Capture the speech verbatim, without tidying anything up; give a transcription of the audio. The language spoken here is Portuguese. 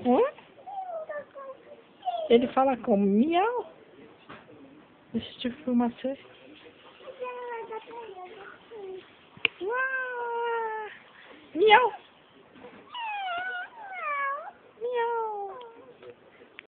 Hã? Ele fala como? Miau. Deixa eu te filmar você. Uau. Miau.